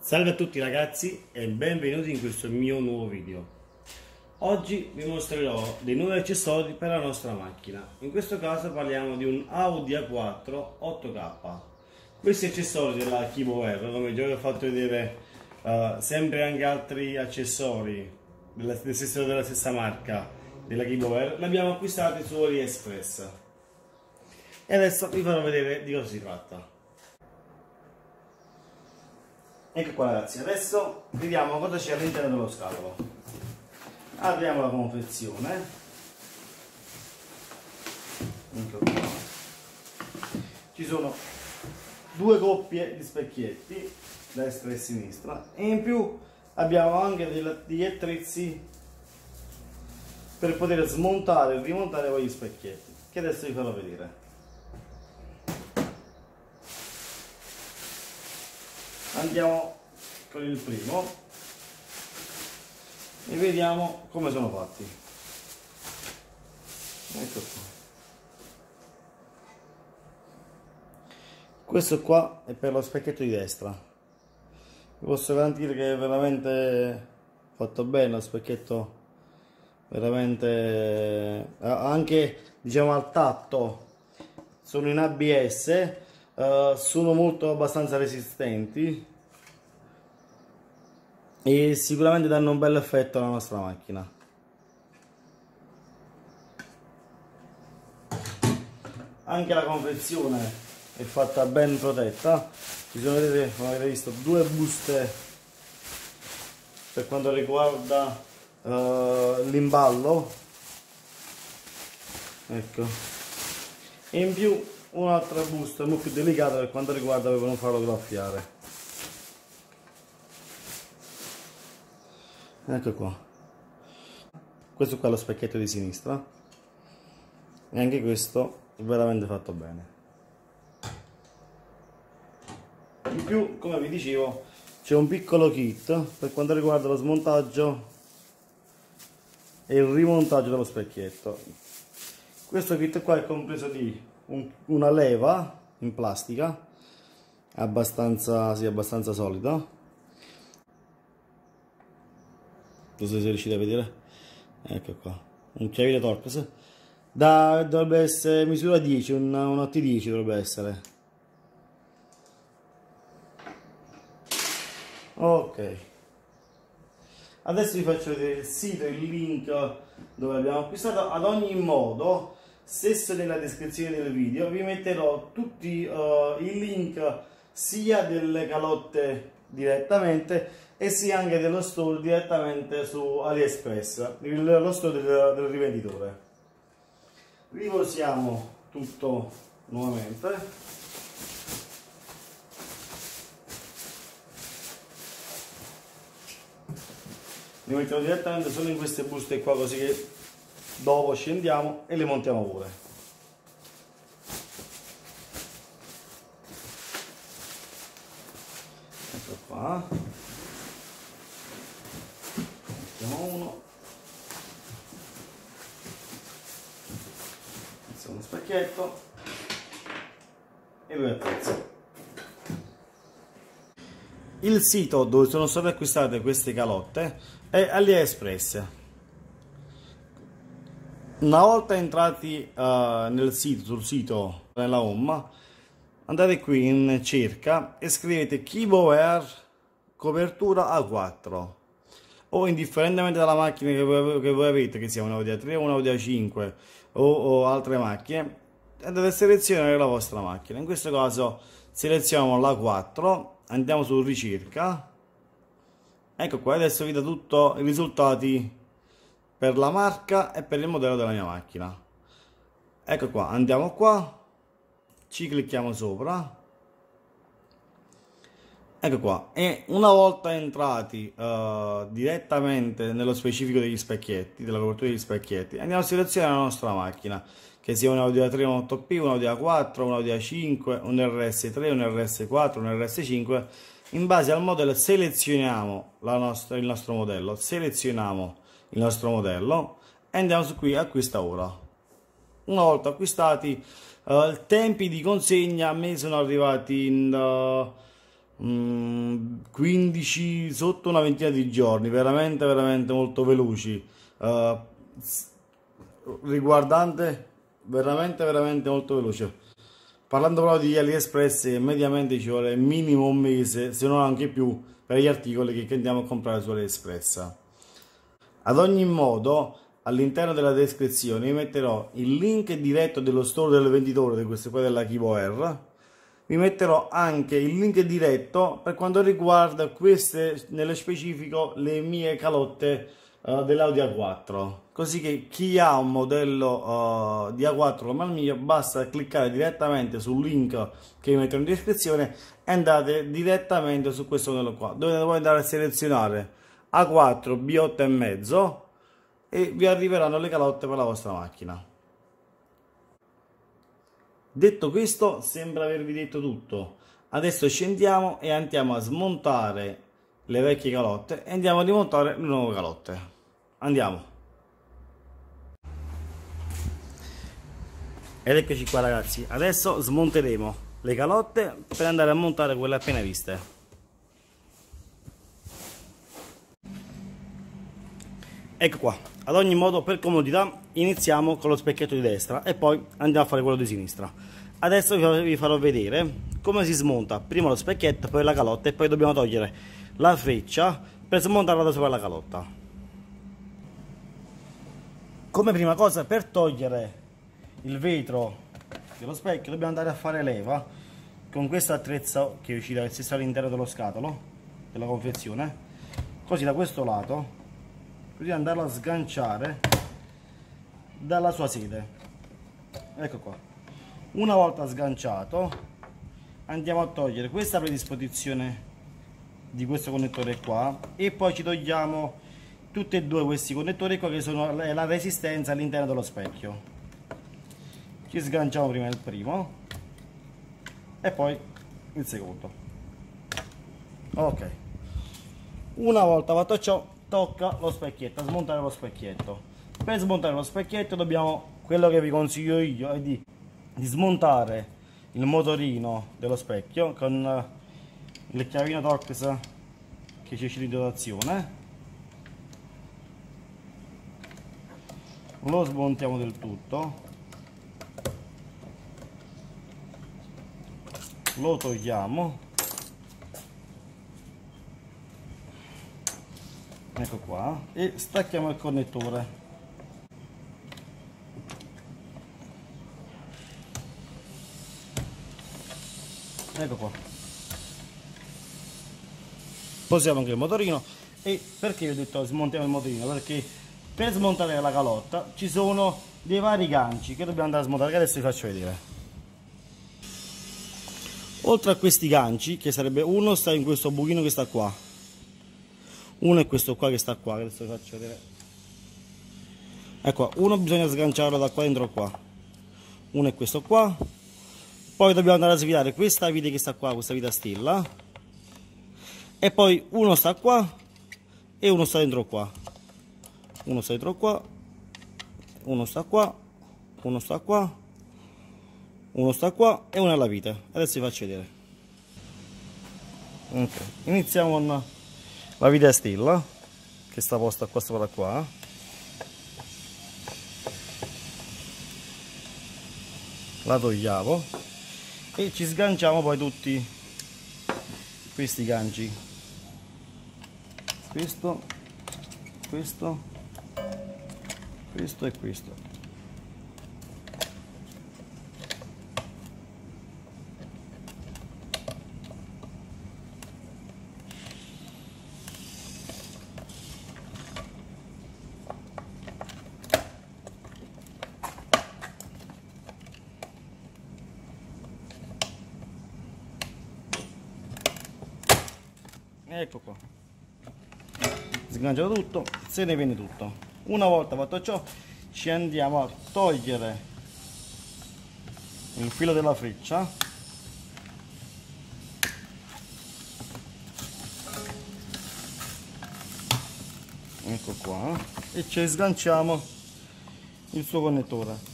Salve a tutti ragazzi e benvenuti in questo mio nuovo video. Oggi vi mostrerò dei nuovi accessori per la nostra macchina. In questo caso parliamo di un Audi A4 8K. Questi accessori della KeyBoer, come già vi ho fatto vedere sempre anche altri accessori della stessa marca della KeyBoer, li abbiamo acquistati su AliExpress. E adesso vi farò vedere di cosa si tratta. Ecco qua ragazzi, adesso vediamo cosa c'è all'interno dello scatolo. Apriamo la confezione. Ecco qua. Ci sono due coppie di specchietti, destra e sinistra, e in più abbiamo anche degli attrezzi per poter smontare e rimontare quegli specchietti, che adesso vi farò vedere. Andiamo con il primo e vediamo come sono fatti. Ecco qua. Questo qua è per lo specchietto di destra. Vi posso garantire che è veramente fatto bene lo specchietto, veramente anche diciamo al tatto. Sono in ABS. Sono molto abbastanza resistenti e sicuramente danno un bel effetto alla nostra macchina. Anche la confezione è fatta ben protetta. Ci sono, vedete, come avete visto, due buste per quanto riguarda l'imballo, ecco, e in più un'altra busta molto più delicata per quanto riguarda per non farlo graffiare. Ecco qua. Questo qua è lo specchietto di sinistra e anche questo è veramente fatto bene. In più, come vi dicevo, c'è un piccolo kit per quanto riguarda lo smontaggio e il rimontaggio dello specchietto. Questo kit qua è compreso di una leva in plastica abbastanza solida. Non so se riuscite a vedere. Ecco qua, un chiavino Torx dovrebbe essere misura 10, un T10 dovrebbe essere. Ok, adesso vi faccio vedere il sito e il link dove l'abbiamo acquistato. Ad ogni modo, stesso nella descrizione del video vi metterò tutti i link sia delle calotte direttamente e sia anche dello store direttamente su AliExpress, lo store del rivenditore. Riposiamo tutto nuovamente. Li mettiamo direttamente solo in queste buste qua, così che dopo scendiamo e le montiamo pure. Ecco qua. Mettiamo uno. Uno specchietto e due attrezzi. Il sito dove sono state acquistate queste calotte è AliExpress. Una volta entrati nel sito, sul sito, nella home, andate qui in cerca e scrivete KeyBoer copertura A4, o indifferentemente dalla macchina che voi avete, che sia un Audi A3 o un Audi A5 o altre macchine, andate a selezionare la vostra macchina. In questo caso selezioniamo l'A4, andiamo su ricerca. Ecco qua, adesso vi dà tutti i risultati per la marca e per il modello della mia macchina. Ecco qua, andiamo qua, ci clicchiamo sopra, ecco qua, e una volta entrati direttamente nello specifico degli specchietti, della copertura degli specchietti, andiamo a selezionare la nostra macchina, che sia un Audi A3, un 8P, un Audi A4, un Audi A5, un RS3, un RS4, un RS5. In base al modello selezioniamo il nostro modello, il nostro modello e andiamo su qui acquista ora. Una volta acquistati, tempi di consegna a me sono arrivati in 15, sotto una ventina di giorni, veramente molto veloci, riguardante veramente molto veloce. Parlando proprio di AliExpress, mediamente ci vuole minimo un mese, se non anche più, per gli articoli che andiamo a comprare su AliExpress. Ad ogni modo, all'interno della descrizione vi metterò il link diretto dello store del venditore di queste qua della KiboAir. Vi metterò anche il link diretto per quanto riguarda queste, nello specifico, le mie calotte dell'Audi A4, così che chi ha un modello di A4 come il mio basta cliccare direttamente sul link che vi metto in descrizione e andate direttamente su questo modello qua, dove voi andare a selezionare A4 B8 e mezzo e vi arriveranno le calotte per la vostra macchina. Detto questo, sembra avervi detto tutto. Adesso scendiamo e andiamo a smontare le vecchie calotte e andiamo a rimontare le nuove calotte. Andiamo. Ed eccoci qua ragazzi, adesso smonteremo le calotte per andare a montare quelle appena viste. Ecco qua, ad ogni modo per comodità iniziamo con lo specchietto di destra e poi andiamo a fare quello di sinistra. Adesso vi farò vedere come si smonta prima lo specchietto, poi la calotta e poi dobbiamo togliere la freccia per smontarla da sopra la calotta. Come prima cosa, per togliere il vetro dello specchio dobbiamo andare a fare leva con questo attrezzo che uscirà all'interno dello scatolo della confezione, così da questo lato, così andarlo a sganciare dalla sua sede. Ecco qua. Una volta sganciato andiamo a togliere questa predisposizione di questo connettore qua e poi ci togliamo tutti e due questi connettori qua che sono la resistenza all'interno dello specchio. Ci sganciamo prima il primo e poi il secondo. Ok, una volta fatto ciò tocca lo specchietto, a smontare lo specchietto. Per smontare lo specchietto dobbiamo, quello che vi consiglio io è di smontare il motorino dello specchio con il chiavino Torx che ci esce in dotazione. Lo smontiamo del tutto, lo togliamo, ecco qua, e stacchiamo il connettore. Ecco qua. Posiamo anche il motorino. E perché vi ho detto smontiamo il motorino? Perché per smontare la calotta ci sono dei vari ganci che dobbiamo andare a smontare, che adesso vi faccio vedere. Oltre a questi ganci, che sarebbe uno sta in questo buchino che sta qua, uno è questo qua che sta qua, che adesso vi faccio vedere. Ecco, uno bisogna sganciarlo da qua dentro qua, uno è questo qua, poi dobbiamo andare a sfilare questa vite che sta qua, questa vita stella, e poi uno sta qua e uno sta dentro qua, uno sta dentro qua, uno sta qua, uno sta qua, uno sta qua e uno alla vite. Adesso vi faccio vedere. Ok, iniziamo con la vite stella che sta posta qua sopra qua. La togliamo e ci sganciamo poi tutti questi ganci, questo e questo. Ecco qua, sganciato tutto, se ne viene tutto. Una volta fatto ciò ci andiamo a togliere il filo della freccia, ecco qua, e ci sganciamo il suo connettore.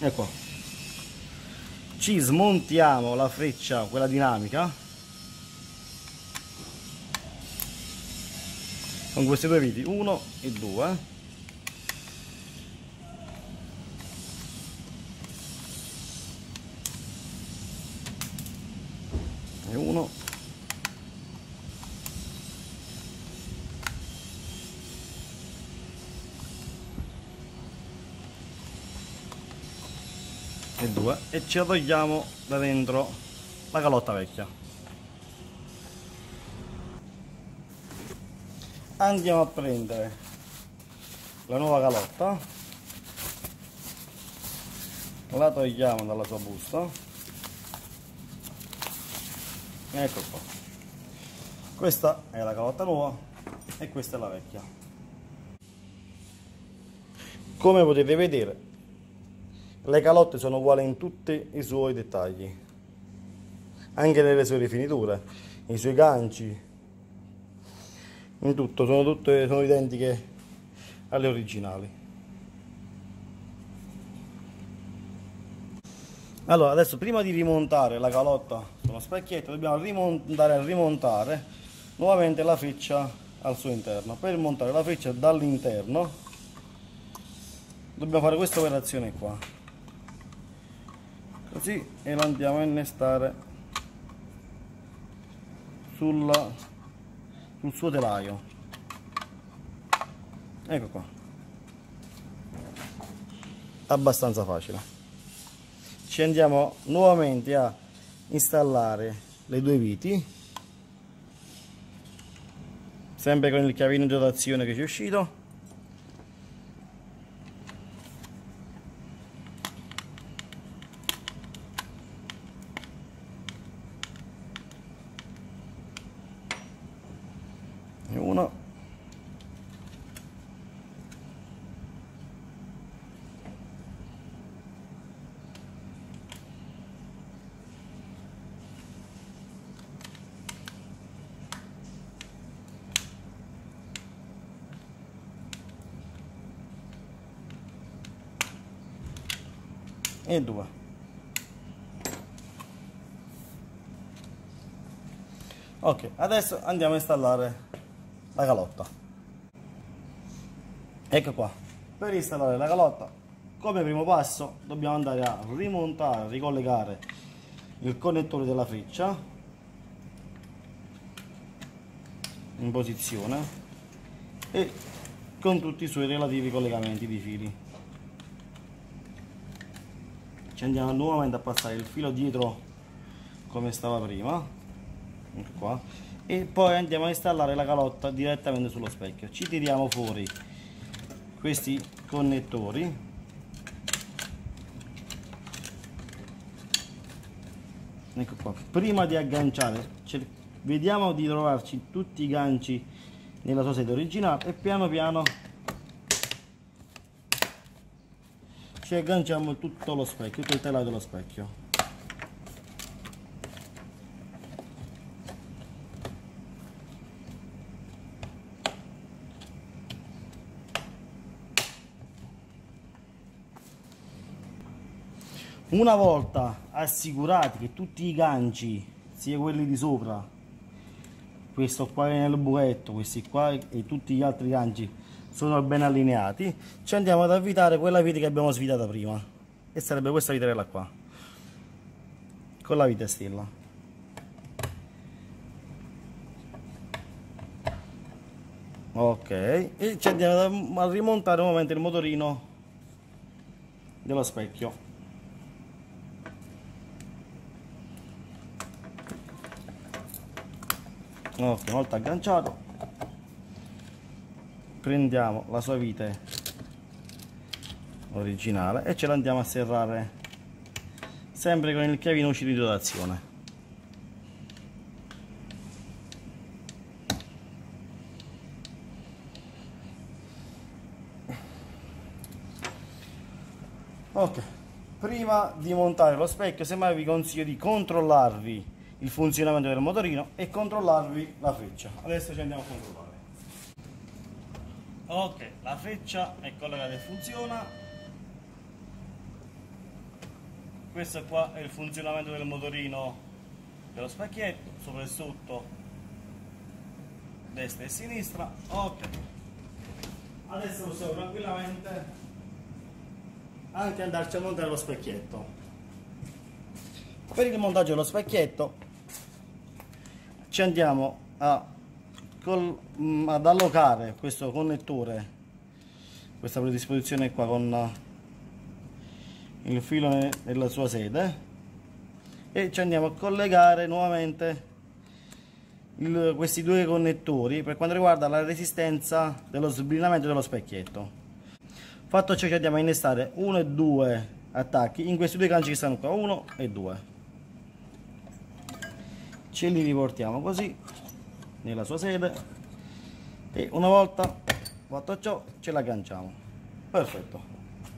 ecco qua. Ci smontiamo la freccia, quella dinamica, con questi due viti, 1 e 2. E 1 e 2, e ce la togliamo da dentro la calotta vecchia. Andiamo a prendere la nuova calotta, la togliamo dalla sua busta, ecco qua. Questa è la calotta nuova e questa è la vecchia. Come potete vedere, le calotte sono uguali in tutti i suoi dettagli, anche nelle sue rifiniture, i suoi ganci, in tutto, sono identiche alle originali. Allora, adesso prima di rimontare la calotta sullo specchietto dobbiamo rimontare nuovamente la freccia al suo interno. Per montare la freccia dall'interno dobbiamo fare questa operazione qua, così, e la andiamo a innestare sul suo telaio, ecco qua. Abbastanza facile. Ci andiamo nuovamente a installare le due viti, sempre con il chiavino di rotazione che ci è uscito. E uno, e 2. Ok, adesso andiamo a installare la calotta. Ecco qua. Per installare la calotta, come primo passo dobbiamo andare a rimontare, ricollegare il connettore della freccia in posizione e con tutti i suoi relativi collegamenti di fili. Ci andiamo nuovamente a passare il filo dietro come stava prima, ecco qua, e poi andiamo a installare la calotta direttamente sullo specchio. Ci tiriamo fuori questi connettori, ecco qua. Prima di agganciare vediamo di trovarci tutti i ganci nella sua sede originale e piano piano ci agganciamo tutto lo specchio, tutto il telaio dello specchio. Una volta assicurati che tutti i ganci, sia quelli di sopra, questo qua nel buchetto, questi qua e tutti gli altri ganci sono ben allineati, ci andiamo ad avvitare quella vite che abbiamo svitata prima, e sarebbe questa vitella qua, con la vite stella. Ok, e ci andiamo a rimontare nuovamente il motorino dello specchio. Ok, una volta agganciato, prendiamo la sua vite originale e ce la andiamo a serrare sempre con il chiavino uscito di rotazione. Ok, prima di montare lo specchio, semmai vi consiglio di controllarvi il funzionamento del motorino e controllarvi la freccia. Adesso ci andiamo a controllare. Ok, la freccia è collegata e funziona. questo qua è il funzionamento del motorino dello specchietto, sopra e sotto, destra e sinistra. Ok, adesso possiamo tranquillamente anche andarci a montare lo specchietto. Per il montaggio dello specchietto ci andiamo ad allocare questo connettore, questa predisposizione qua con il filo nella sua sede, e ci andiamo a collegare nuovamente questi due connettori per quanto riguarda la resistenza dello sbrinamento dello specchietto. Fatto ciò, ci andiamo a innestare 1 e 2 attacchi in questi due ganci che stanno qua, 1 e 2. Ce li riportiamo così nella sua sede e una volta fatto ciò ce l'agganciamo. Perfetto.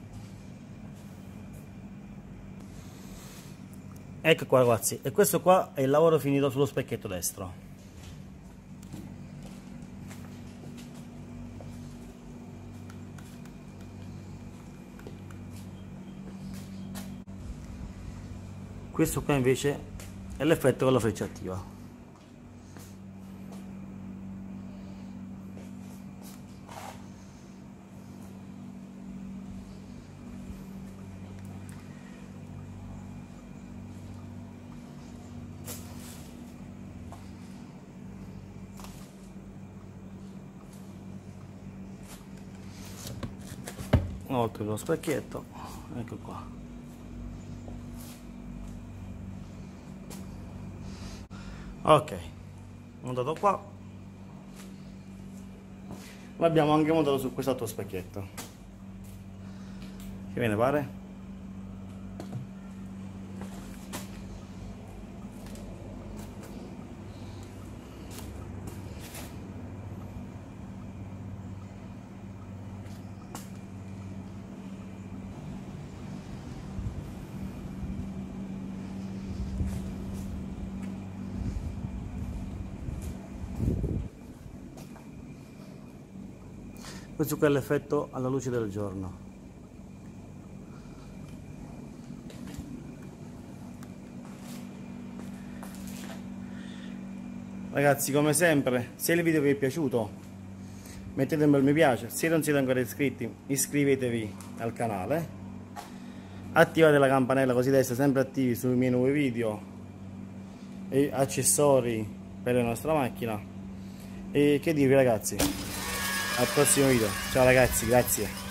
Ecco qua ragazzi, e questo qua è il lavoro finito sullo specchietto destro. Questo qua invece è l'effetto con la freccia attiva. Oltre lo specchietto, ecco qua. Ok, montato qua, l'abbiamo anche montato su quest'altro specchietto. Che ve ne pare? Questo qua è l'effetto alla luce del giorno. Ragazzi, come sempre, se il video vi è piaciuto mettete un bel mi piace, se non siete ancora iscritti iscrivetevi al canale, attivate la campanella così da essere sempre attivi sui miei nuovi video e accessori per la nostra macchina. E che dirvi ragazzi, al prossimo video. Ciao ragazzi, grazie.